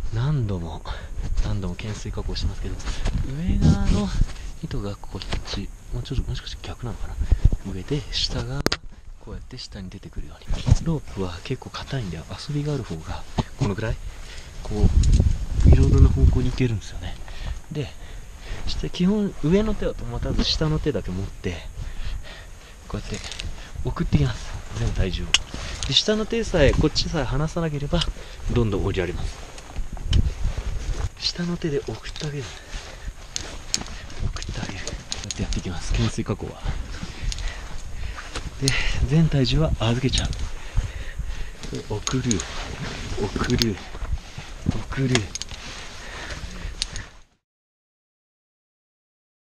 何度も懸垂加工してますけど、上側の糸がこっち、もしかして逆なのかな、上で下側がこうやって下に出てくるように。ロープは結構硬いんで、遊びがある方がこのぐらいこういろいろな方向に行けるんですよね。で基本上の手は持たず下の手だけ持ってこうやって送ってきます、全体重を。で下の手さえこっちさえ離さなければどんどん降りられます。下の手で送ってあげる、こうやってやっていきます、懸垂加工は。で全体重は預けちゃう。で送る